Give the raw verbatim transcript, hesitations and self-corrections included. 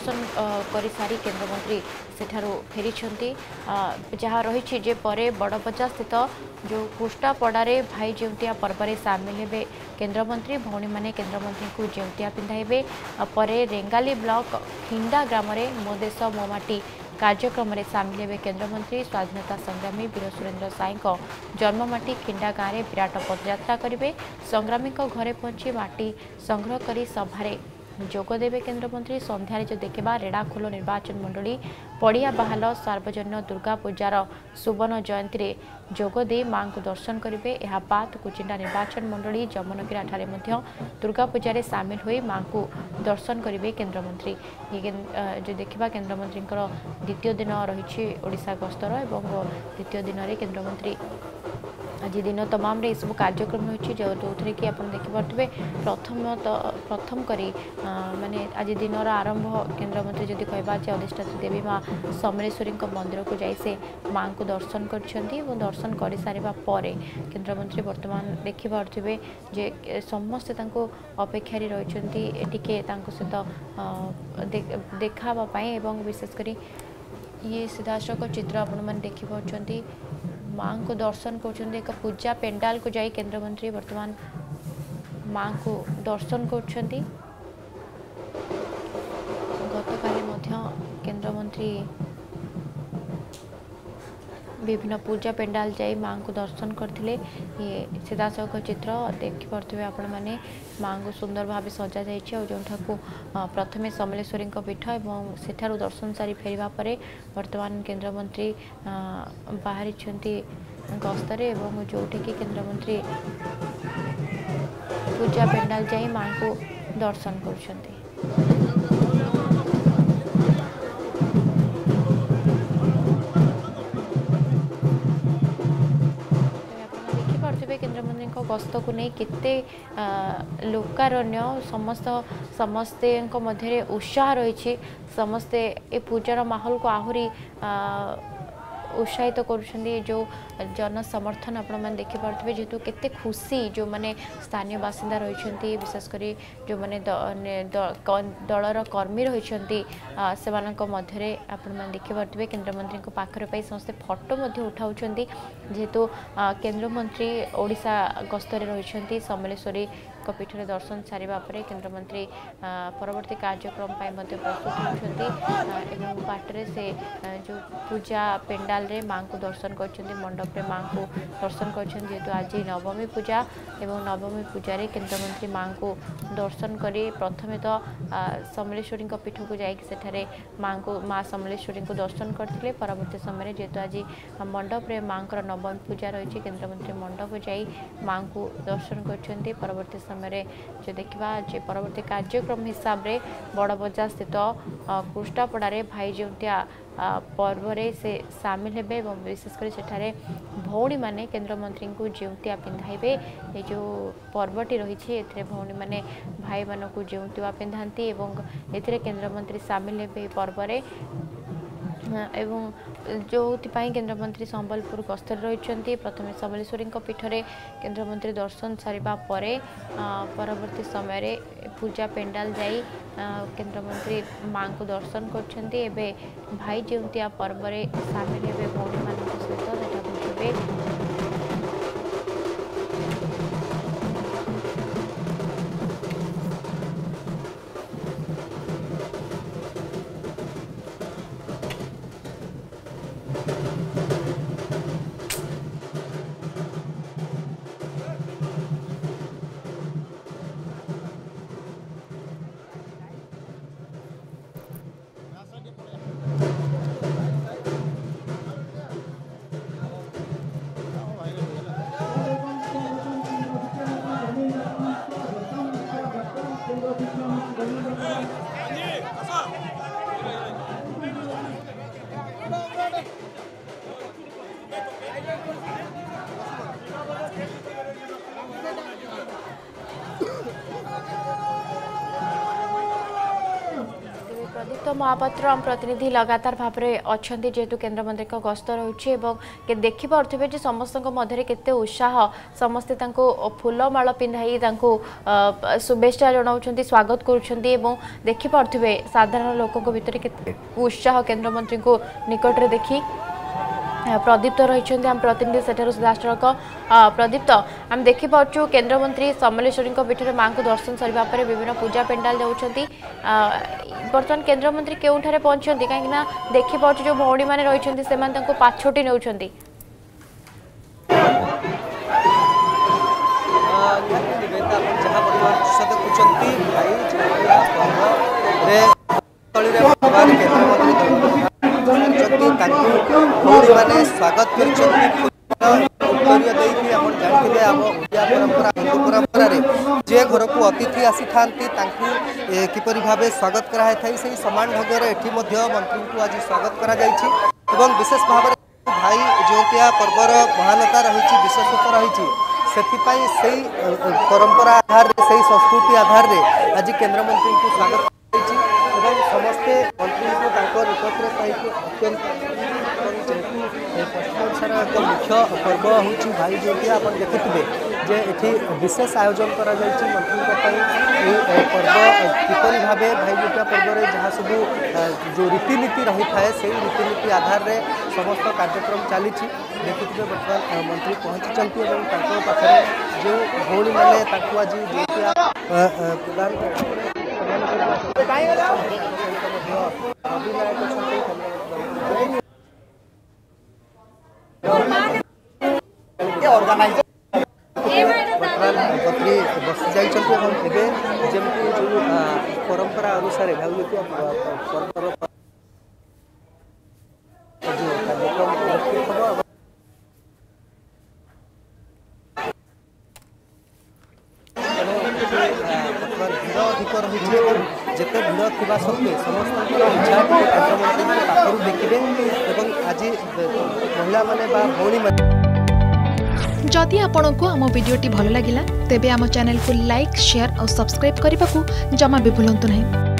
दर्शन कर सारी केन्द्रमंत्री सेठारु फेरी जहाँ रही जे परे बड़बजा स्थित जो कुष्टापड़े भाई जेउतिया पर्व में सामिल हेबे केन्द्रमंत्री भौणी माने केन्द्रमंत्री को जेउतिया पिंधाइबे परे रेंगाली ब्लॉक खिंडा ग्राम मो देश मो माटी कार्यक्रम में सामिल हेबे केन्द्रमंत्री स्वाधीनता संग्रामी वीर सुरेन्द्र साई जन्ममाटी खिंडा गाँव में विराट पदयात्रा करेंगे संग्रामी घरे पहुंची माटी संग्रह कर सभारे जोगदेवे केन्द्रमंत्री संध्यारे जो देखा रेड़ाखोल निर्वाचन मंडली पड़िया बाहाल सार्वजनीन दुर्गा पूजार सुवर्ण जयंती जोगदे मां को दर्शन करेंगे यह बाद कुचिंडा निर्वाचन मंडली जमुनगिरा ठारे मध्य दुर्गा पूजार सामिल हो मां को दर्शन करेंगे केन्द्रमंत्री जो देखा केन्द्रमंत्री द्वितीय दिन रही ओडिशा गस्तर एवं द्वितीय दिन में केन्द्रमंत्री आज दिन तमाम रे सब कार्यक्रम रही जो थे कि आप देखिपे प्रथम तो प्रथम करी माने आज दिन आरंभ केन्द्रमंत्री जदि कहबा जे अधिष्ठात्री देवी माँ समलेश्वरी मंदिर को जाई से मां को दर्शन कर दर्शन कर सारा पर केन्द्रमंत्री वर्तमान देखिपे जे समस्ते अपेक्षा रही सहित देखावाई एवं विशेषकर ये सीधासख चित्र आपण देखिपी मां को दर्शन कर एक पूजा पेंडाल को जाई केन्द्रमंत्री वर्तमान मां को दर्शन कर गतकाली केन्द्रमंत्री विभिन्न पूजा पेंडाल जाई मां को दर्शन करथिले ये सीधासख चित्र देखिपे आपण मैंने मां को सुंदर भाव सजा जाइए जो प्रथमे समलेश्वरी पीठ और सेठारु दर्शन सारी फेरिबा परे वर्तमान केन्द्रमंत्री बाहरी गस्तरे एवं जोठी की केन्द्रमंत्री पूजा पेंडाल जाई मां को दर्शन कर केन्द्रमंत्री गस्त को नहीं केते लोकारण्य समस्त समस्ते मध्य उत्साह रही समस्ते ए पूजार माहौल को आहरी उत्साहित कर जो जन समर्थन आपण मैंने देखिपे जेहेतु केते खुशी जो मैंने स्थानीय बासिंदा रही विशेषकर जो मैंने दलर कर्मी रही से मध्य आपण मैंने देखिपे केन्द्रमंत्री पाखरे पाई समस्ते फोटो उठाऊँ जेहेतु केन्द्रमंत्री ओडिशा गस्तरे रही समलेश्वरी पीठ में दर्शन सारिबा परे केन्द्रमंत्री परवर्ती कार्यक्रम प्रस्तुत होती बाटरे से जो पूजा पेंडाल रे मां को दर्शन कर मंडप में मां को दर्शन कर जेहेतु आज नवमी पूजा एवं नवमी पूजा रे केन्द्रमंत्री मां को दर्शन करी प्रथमे तो समलेश्वरी पीठ को जाठारे मां को माँ समलेश्वरी को दर्शन करते परवर्ती समय जेहेतु आज मंडप रे मां नवमी पूजा रही केन्द्रमंत्री मंडप जाई मां को दर्शन कर परवर्ती समय जो देखा जे परवर्ती कार्यक्रम हिसाब रे बड़बजा स्थित कुष्टापड़े भाई जेउतिया पर्व रे से सामिल हेबे और विशेषकर सेठारे भौणी माने केन्द्रमंत्री को जेउतिया पिंधाइबे ये जो पर्वटी रही भौणी माने भाई मान को जेउतिया पिंधाती एवं एथिरे केन्द्रमंत्री सामिल हेबे पर्व रे एवं जो केन्द्रमंत्री संबलपुर गस्तर रही प्रथम समलेश्वरी पीठ में केन्द्रमंत्री दर्शन सारिबा परे परवर्ती समय पूजा पेंडाल जाई केन्द्रमंत्री मां को दर्शन करछन्ती एबे भाई जेउतिया पर्व रे सामिल हेबे भौणी मान सहित बुझे तो महापात्र आम प्रतिनिधि लगातार भाव में अच्छा जेहेतु केन्द्रमंत्री गस्त रही देखिपे जे समस्त मध्य केते उत्साह समस्ते फूलमाल पिंधाई शुभेच्छा जनाऊँ स्वागत करुँचे साधारण लोकों भितर केते उत्साह केन्द्रमंत्री को निकट में देखी प्रदीप्त रही आम प्रतिनिधि सेठार सीधासख प्रदीप्त आम देखिपु केन्द्रमंत्री समलेश्वरी पीठ में माँ को दर्शन सरवा पर विभिन्न पूजा पेंडाल जाऊँगी बर्तमान केन्द्रमंत्री केउठारे पहुंचती कहीं देखिपु जो भौणी मैंने रही से पाछोटी नौ मैंने स्वागत कर परंपरा हिंदू परंपरा जे घर को अतिथि आसी था किपरि भाव स्वागत कराई था से समान ढंग से मंत्री को आज स्वागत करा विशेष भाव भाई जोतिया पर्वर महानता रही विशेषता रही से परंपरा आधार से संस्कृति आधार में आज केन्द्रमंत्री को स्वागत समस्ते मंत्री को निकटने पाई अत्यंत एक मुख्य पर्व हूँ भाई जोतिया आप देखुए जे ये विशेष आयोजन करा मंत्री पर्व किपरि भाव भाई जोतिया पर्व जहाँ सब जो रीतिनीति रही है से रीतिनीति आधार में समस्त कार्यक्रम चली देखुए बर्तमान मंत्री पहुँची पाखे जो भौणी मैंने आज जोतिया प्रदान मंत्री बसी जाइए जमी जो परंपरा अनुसार भाई पर्व कार्यक्रम भीड़ अधिक रही जिते भीड़ थी सत्वे समस्त इच्छा केन्द्रमंत्री पाखर देखिए आज महिला माने भौणी मैंने जदि आपंक आम भिडी भल लगा तेब आम चैनल को लाइक शेयर और सब्सक्राइब करने को जमा भी भूलु नहीं।